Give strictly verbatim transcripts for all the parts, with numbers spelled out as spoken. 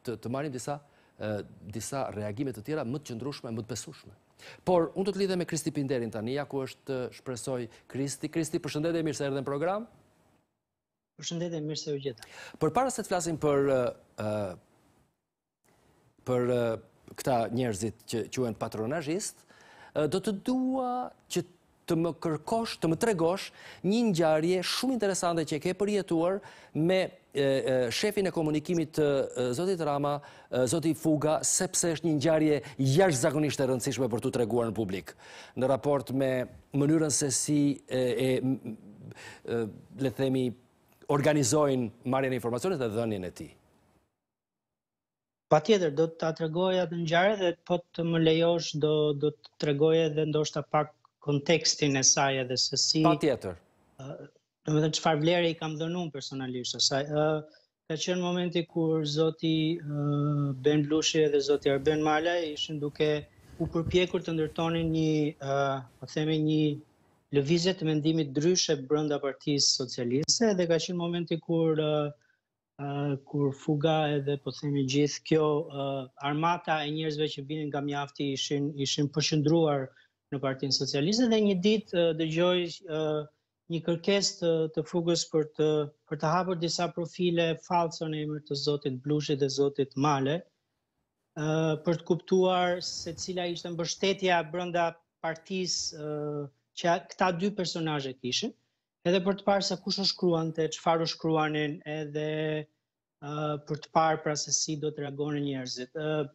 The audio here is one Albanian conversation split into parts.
të marrim disa disa reagime të tjera më të qëndrueshme, më të besueshme. Por, unë do të lidhem me Kristi Pinderin tani, ja ku është shpresoj Kristi. Kristi, përshëndetje, mirë se erdhe në program. Përshëndetje, mirë se u gjeta. Përpara se të flasim për për këta njerëzit që quhen patronazhist, do të dua që të më kërkosh, të më tregosh një ngjarje shumë interesante që e ke përjetuar me shefin e komunikimit të zotit Rama, zoti Fuga, sepse është një ngjarje jashtëzakonisht e rëndësishme për t'u treguar në publik, në raport me mënyrën se si e, le të themi, organizojnë marrjen e informacionit dhe dhënien e tij. Patjetër, do ta tregoj atë ngjarje dhe po të më lejosh do do të tregoj edhe ndoshta pak kontekstin e saj edhe se si. Patjetër. Domethënë çfarë vlere i kam dhënë unë personalisht asaj. Ka qenë momenti kur zoti Ben Blushi dhe zoti Arben Malaj ishin duke u përpjekur të ndërtonin një, po themi, një lëvizje të mendimit ndryshe brenda Partisë Socialiste dhe ka qenë momenti kur kur Fuga edhe po themi gjithë kjo armata e njerëzve që vinin nga mjafti ishin ishin përqendruar në Partinë Socialiste dhe një ditë dëgjoj një kërkesë të, të Fugës për të për të hapur disa profile falso në emër të zotit Blushit dhe zotit Male, për të kuptuar se cila ishte mbështetja brenda partisë që këta dy personazhe kishin, edhe për të parë se kush u shkruante, çfarë u shkruanin, edhe për të parë pra se si do të reagonin njerëzit.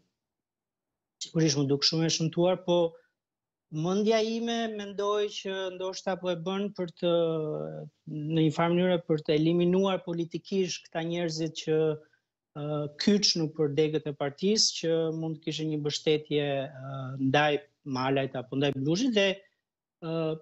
Sigurisht më duk shumë e shëmtuar, po mendja ime mendoj që ndoshta po e bën për të në një farë mënyrë për të eliminuar politikisht këta njerëzit që uh, kyç nëpër degët e partisë që mund të kishin një mbështetje uh, ndaj Malajt apo ndaj Blushit dhe uh,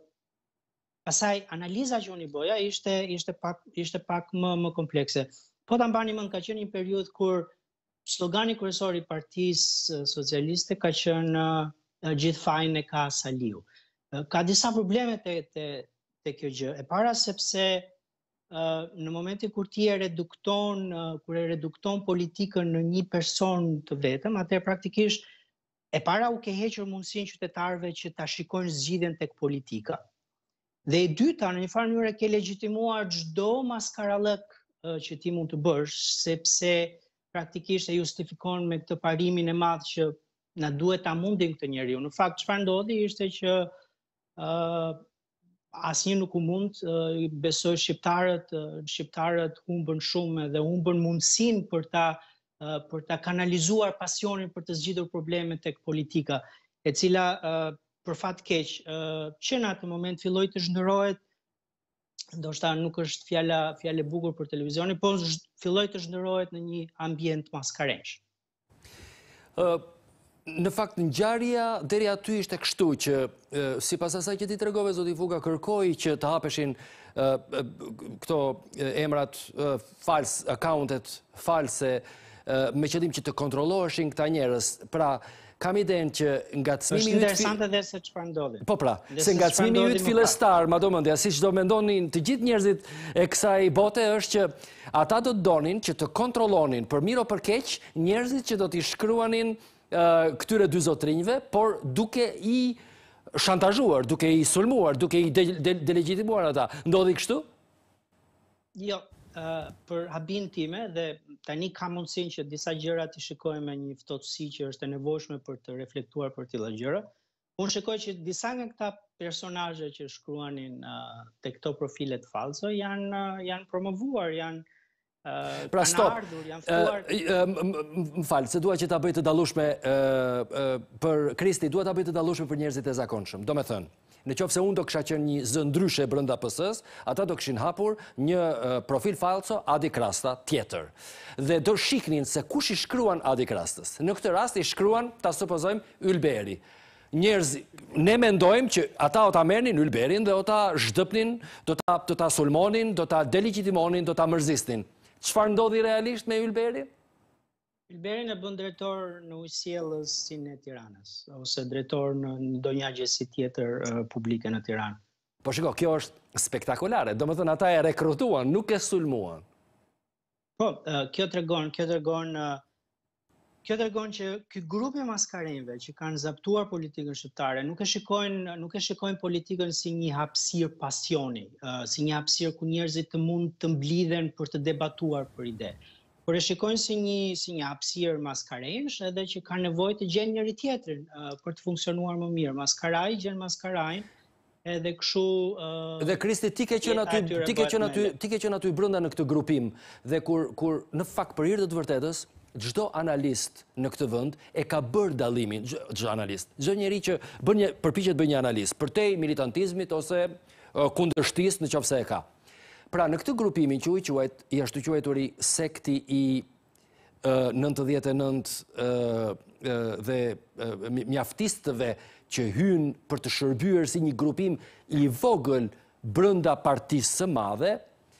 pastaj analiza që unë i bëja ishte ishte pak ishte pak më më komplekse. Po ta mbani mend ka qenë një periudhë kur slogani kryesor i Partisë Socialiste ka qenë uh, gjithë fajin e ka Saliu. Ka disa probleme te, te, te kjo gjë. E para sepse uh, në momentin kur ti e redukton, uh, kur e redukton politikën në një person të vetëm, atëherë praktikisht e para u ke hequr mundësinë qytetarëve që ta shikojnë zgjidhjen tek politika. Dhe e dyta, në një farë mënyrë ke legjitimuar çdo maskarallëk uh, që ti mund të bësh, sepse praktikisht e justifikon me këtë parimin e madh që na duhet ta mundim këtë njeriu. Në fakt, çfarë ndodhi ishte që uh, asnjë nuk u mund, uh, besoj shqiptarët, uh, shqiptarët humbën shumë dhe humbën mundësinë për ta uh, për ta kanalizuar pasionin për të zgjidhur problemet tek politika, e cila uh, për fat keq, uh, që në atë moment filloi të zhndërohet, ndoshta nuk është fjala fjalë e bukur për televizionin, po filloi të zhndërohet në një ambient maskarenç. Uh... Në fakt, ngjarja deri aty ishte kështu që, sipas asaj që ti tregove, zoti Fuga kërkoi që të hapeshin këto emrat fals, accountet false, me qëllim që të kontrolloheshin këta njerëz. Pra, kam idenë që ngacmimi Është interesante edhe se çfarë ndodhi. Po pra, se ngacmimi yt fillestar, madomendja, siç do mendonin të gjithë njerëzit e kësaj bote, është që ata do të donin që të kontrollonin për mirë o për keq njerëzit që do t'i shkruanin këtyre dy zotrinjve, por duke i shantazhuar, duke i sulmuar, duke i delegitimuar ata. Ndodhi kështu? Jo, për habin time dhe tani ka mundësinë që disa gjëra t'i shikojmë me një ftohtësi që është e nevojshme për të reflektuar për tilla gjëra. Unë shikoj që disa nga këta personazhe që shkruanin te këto profilet falso janë janë promovuar, janë Uh, pra stop, ardhur, janë ftuar... uh, më falë, se dua që ta bëj të dallueshme uh, uh, për Kristi, dua ta bëj të dallueshme për njerëzit e zakonshëm. Do me thënë, në qoftë se unë do kisha qenë një zë ndryshe brenda P S-s, ata do kishin hapur një uh, profil falso Adi Krasta tjetër. Dhe do shiknin se kush i shkruan Adi Krastës. Në këtë rast i shkruan, ta supozojmë, Ylberi. Njerëz, ne mendojmë që ata o ta merrnin Ylberin dhe o ta zhdëpnin, do ta, do ta sulmonin, do ta delegitimonin, do ta mërzisnin. Çfarë ndodhi realisht me Ylberin? Ylberin e bën drejtor në ujësjellësin e Tiranës, ose drejtor në ndonjë agjësi tjetër uh, publike në Tiranë. Po shiko, kjo është spektakolare. Domethënë ata e rekrutuan, nuk e sulmuan. Po, uh, kjo tregon, kjo tregon uh, kjo tregon që ky grup i maskarenjve që kanë zaptuar politikën shqiptare nuk e shikojnë nuk e shikojnë politikën si një hapësirë pasioni, uh, si një hapësirë ku njerëzit të mund të mblidhen për të debatuar për ide. Por e shikojnë si një si një hapësirë maskarenjsh edhe që kanë nevojë të gjejnë njëri tjetrin uh, për të funksionuar më mirë. Maskaraji gjen maskarajin. Edhe kështu uh, Dhe Kristi ti ke qenë aty ti ke qenë aty ti ke qenë aty brenda në këtë grupim dhe kur kur në fakt për hir të vërtetës çdo analist në këtë vend e ka bërë dallimin, çdo analist, çdo njeri që bën një përpiqet bëj një analizë përtej militantizmit ose uh, kundërshtisë nëse e ka. Pra në këtë grupimin që u quajt i ashtu quajturi sekti i uh, nëntëdhjetë e nëntë uh, uh, dhe uh, mjaftistëve që hynë për të shërbyer si një grupim i vogël brenda partisë së madhe,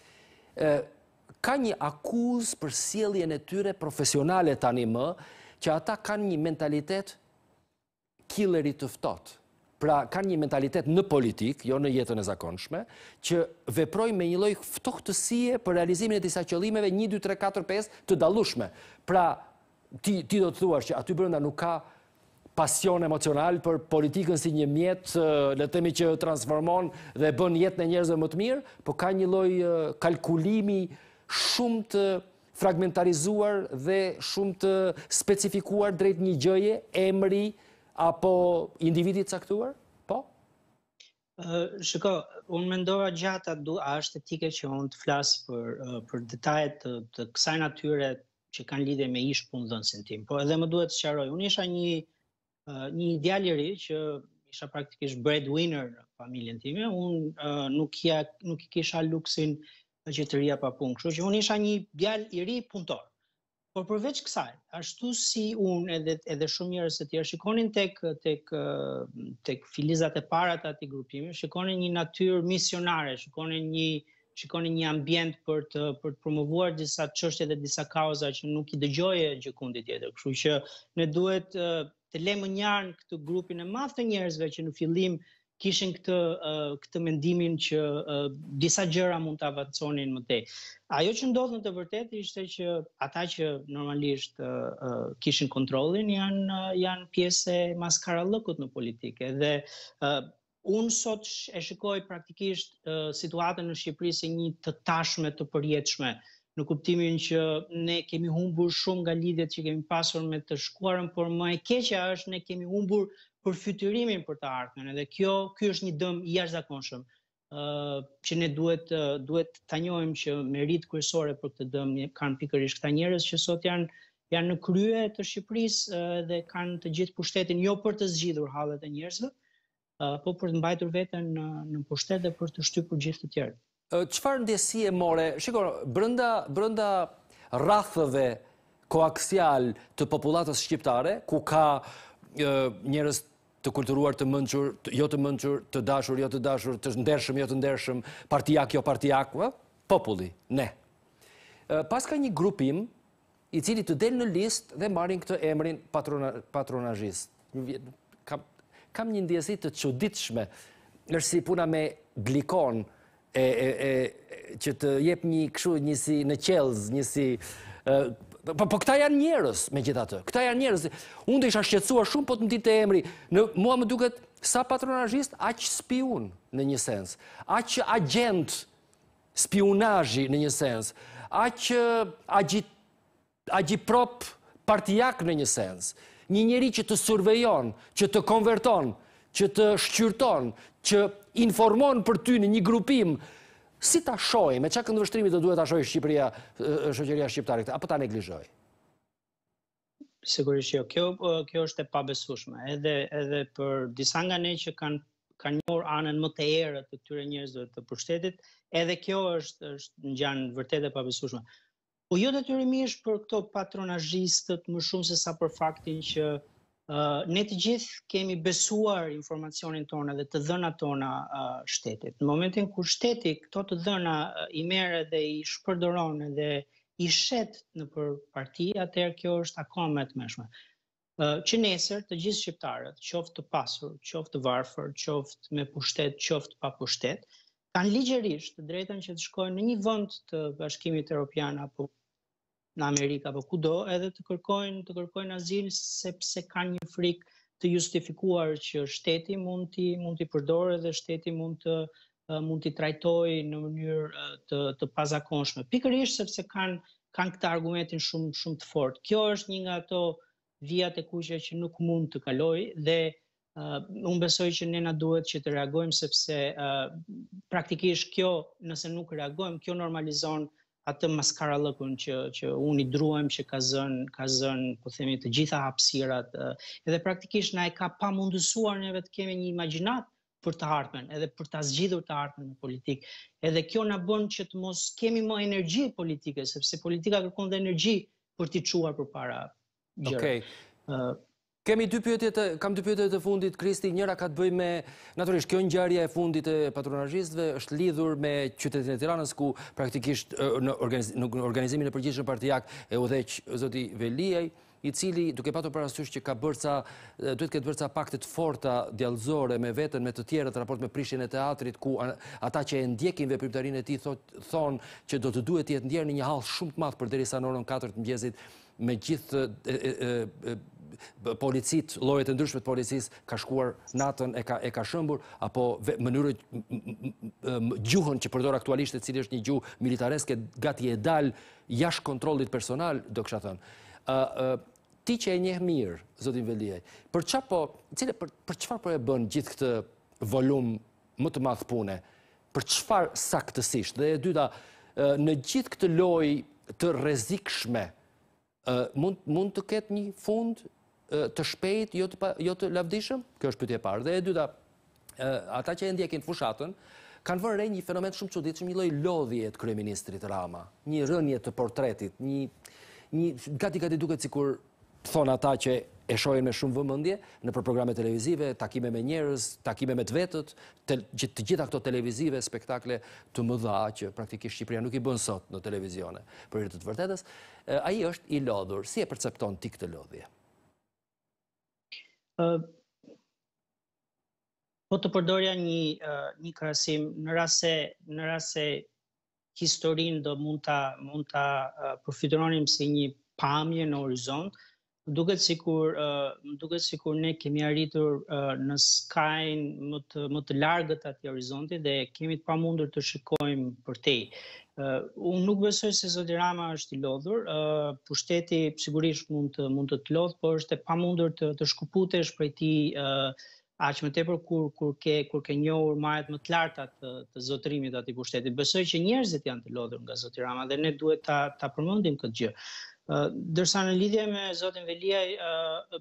ka një akuzë për sjelljen e tyre profesionale tani më, që ata kanë një mentalitet killeri të ftohtë. Pra kanë një mentalitet në politik, jo në jetën e zakonshme, që veprojnë me një lloj ftohtësie për realizimin e disa qëllimeve një, dy, tre, katër, pesë të dallueshme. Pra ti, ti do të thuash që aty brenda nuk ka pasion emocional për politikën si një mjet, le të themi që transformon dhe bën jetën e njerëzve më të mirë, po ka një lloj kalkulimi shumë të fragmentarizuar dhe shumë të specifikuar drejt një gjëje, emri apo individit caktuar? Po? Uh, shiko, unë mendova gjatë a është etike që unë të flas për uh, për detajet të, të kësaj natyre që kanë lidhje me ish punëdhënësin tim, po edhe më duhet të sqaroj. Unë isha një Uh, një ideal i ri që isha praktikisht breadwinner në familjen time, unë uh, nuk, ja, nuk i kisha luksin që të rria pa punë, kështu që unë isha një djalë i ri punëtor. Por përveç kësaj, ashtu si unë edhe, edhe shumë njerëz të tjerë shikonin tek, tek, tek filizat e para të atij grupimi, shikonin një natyrë misionare, shikonin një shikonin një ambient për të për të promovuar disa çështje dhe disa kauza që nuk i dëgjoje gjikundi tjetër. Kështu që ne duhet uh, të lëmë njarën këtë grupin e madh të njerëzve që në fillim kishin këtë uh, këtë mendimin që uh, disa gjëra mund të avanconin më tej. Ajo që ndodh në të vërtetë ishte që ata që normalisht uh, uh, kishin kontrollin janë uh, janë pjesë e maskarallëkut në politikë dhe uh, unë sot e shikoj praktikisht uh, situatën në Shqipëri si një të tashme të përjetshme, në kuptimin që ne kemi humbur shumë nga lidhjet që kemi pasur me të shkuarën, por më e keqja është ne kemi humbur për fytyrimin për të ardhmen, edhe kjo ky është një dëm i jashtëzakonshëm, uh, që ne duhet uh, duhet ta njohim që merit kryesore për këtë dëm kanë pikërisht këta njerëz që sot janë janë në krye të Shqipërisë uh, dhe kanë të gjithë pushtetin jo për të zgjidhur hallet e njerëzve, uh, po për të mbajtur veten në, në pushtet dhe për të shtypur gjithë të tjerë. Çfarë ndjesie more, shiko, brenda brenda rrathëve koaksial të popullatës shqiptare, ku ka e, njerëz të kulturuar, të mençur, jo të mençur, të dashur, jo të dashur, të ndershëm, jo të ndershëm, partijak, jo partijak, populli, ne. E, pas ka një grupim i cili të del në listë dhe marrin këtë emrin patrona, patronazhist. Kam, kam një ndjesi të çuditshme, është si puna me glikon, E, e, e, që të jep një kështu një si në qelz, një si... E, po, po këta janë njerëz me gjitha të. Këta janë njerëz. Unë do isha shqetësuar shumë po të më ditë emri. Në, mua më duket sa patronazhist, aq spiun në një sens. Aq agent spionazhi në një sens. Aq agit, agiprop partijak në një sens. Një njeri që të survejon, që të konverton, që të shqyrton, që informon për ty në një grupim, si ta shoj, me çka këndvështrimi të duhet ta shojë Shqipëria, shoqëria shqiptare, apo ta neglizhoj? Sigurisht jo, kjo, kjo është e pabesueshme, edhe, edhe për disa nga ne që kanë kanë njohur anën më të errët të këtyre njerëzve të pushtetit, edhe kjo është, është ngjan vërtet e pabesueshme. Po jo detyrimisht për këto patronazhistët më shumë se sa për faktin që Uh, ne të gjithë kemi besuar informacionin tonë dhe të dhënat tona uh, shtetit. Në momentin kur shteti këto të dhëna uh, i merr dhe i shpërdoron dhe i shet në për parti, atëherë kjo është akoma më e tmeshme. Uh, që nesër të gjithë shqiptarët, qoftë të pasur, qoftë të varfër, qoftë me pushtet, qoftë pa pushtet, kanë ligjërisht të drejtën që të shkojnë në një vend të Bashkimit Evropian apo në Amerikë apo kudo, edhe të kërkojnë të kërkojnë azil sepse kanë një frikë të justifikuar që shteti mund t'i mund t'i përdorë dhe shteti mund të mund t'i trajtojë në mënyrë të të pazakonshme. Pikërisht sepse kanë kanë këtë argumentin shumë shumë të fortë. Kjo është një nga ato vijat e kuqe që nuk mund të kalojë dhe Uh, unë besoj që ne na duhet që të reagojmë sepse uh, praktikisht kjo, nëse nuk reagojmë, kjo normalizon atë maskarallëkun që që unë i druhem që ka zënë ka zënë, po themi, të gjitha hapësirat, uh, edhe praktikisht na e ka pamundësuar neve të kemi një imagjinat për të ardhmen, edhe për ta zgjidhur të ardhmen në politikë. Edhe kjo na bën që të mos kemi më energji politike, sepse politika kërkon dhe energji për t'i çuar përpara gjërave. Okej. Uh, Kemi dy pyetje të, kam dy pyetje të fundit, Kristi. Njëra ka të bëjë me, natyrisht, kjo ngjarje e fundit e patronazhistëve është lidhur me qytetin e Tiranës, ku praktikisht në, organiz, në organizimin e përgjithshëm partijak e udhëheq zoti Veliaj, i cili, duke patur parasysh që ka bërë ca, duhet këtë bërë ca pakte të forta djallëzore me veten, me të tjerët, raport me prishjen e teatrit, ku ata që e ndjekin veprimtarinë e tij thonë që do të duhet të jetë ndjerë në një hall shumë të madh përderisa në orën katër të mëngjesit me gjithë policit, llojet e ndryshme të policisë ka shkuar natën e ka e ka shëmbur, apo mënyrë gjuhën që përdor aktualisht, e cili është një gjuhë militareske, gati e dal jashtë kontrollit personal, do kisha thënë. Ë ë ti që e njeh mirë zotin Veliaj, për çfarë po, cile për për çfarë po e bën gjithë këtë volum më të madh pune? Për çfarë saktësisht? Dhe e dyta, në gjithë këtë lojë të rrezikshme, mund mund të ketë një fund të shpejt, jo të, jo të lavdishëm? Kjo është pyetja e parë. Dhe e dyta, ata që e ndjekin fushatën, kanë vënë re një fenomen shumë çuditshëm, një lloj lodhje të kryeministrit Rama, një rënje të portretit, një një gati gati duket sikur thon ata që e shohin me shumë vëmendje në për programe televizive, takime me njerëz, takime me të vetët, të, të gjitha këto televizive, spektakle të mëdha që praktikisht Shqipëria nuk i bën sot në televizione. Për hir të të vërtetës, ai është i lodhur. Si e percepton ti këtë lodhje? Uh, po të përdorja një uh, një krahasim në rast se në rast se historinë do mund ta mund ta uh, përfitonim si një pamje në horizont, duket sikur uh, duket sikur ne kemi arritur uh, në skajin më të më të largët të atij horizonti dhe kemi të pamundur të shikojmë përtej. Uh, unë nuk besoj se zoti Rama është i lodhur, uh, pushteti sigurisht mund të mund të të lodh, por është e pamundur të të shkëputesh prej tij uh, aq më tepër kur kur ke kur ke njohur majet më të larta të, të zotërimit të atij pushteti. Besoj që njerëzit janë të lodhur nga zoti Rama dhe ne duhet ta ta përmendim këtë gjë. Uh, dërsa në lidhje me zotin Veliaj, uh,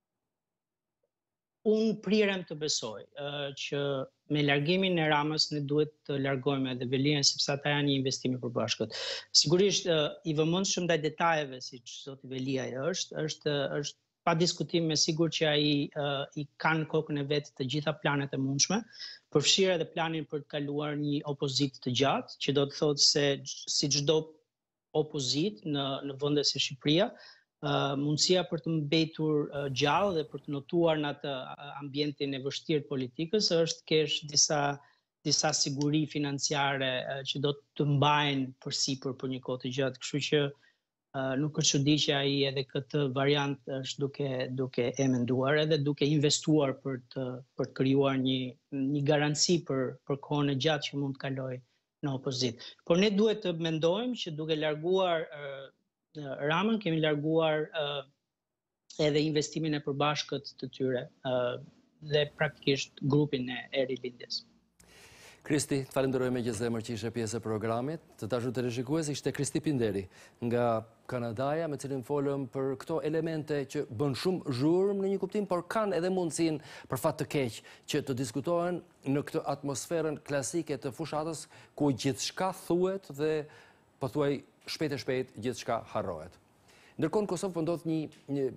unë prirem të besoj uh, që me largimin e Ramës ne duhet të largojmë edhe Veliajin, sepse ata janë një investim i përbashkët. Sigurisht uh, i vëmendshëm ndaj detajeve, siç zoti Veliaj është, është është pa diskutim me sigur që ai uh, i kanë kokën e vet të gjitha planet e mundshme, përfshirë edhe planin për të kaluar një opozitë të gjatë, që do të thotë se si çdo opozitë në në vende si Shqipëria, uh, mundësia për të mbetur uh, gjallë dhe për të notuar në atë ambientin e vështirë të politikës është kesh disa disa siguri financiare uh, që do të mbajnë përsipër për një kohë të gjatë, kështu që uh, nuk është çudi që ai edhe këtë variant është duke duke e menduar edhe duke investuar për të për të krijuar një një garanci për për kohën e gjatë që mund të kalojë në opozitë. Por ne duhet të mendojmë që duke larguar uh, Ramën, kemi larguar uh, edhe investimin e përbashkët të tyre uh, dhe praktikisht grupin e, e rilindjes. Kristi, të falenderoj me gjithë zemër që ishe pjesë e programit. Të dashur teleshikues, ishte Kristi Pinderi nga Kanadaja, me cilin folëm për këto elemente që bën shumë zhurmë në një kuptim, por kanë edhe mundësin për fat të keq që të diskutohen në këtë atmosferën klasike të fushatës, ku gjithçka thuhet dhe pothuaj shpejt e shpejt gjithçka harrohet. Ndërkohë në Kosovë po ndodh një, një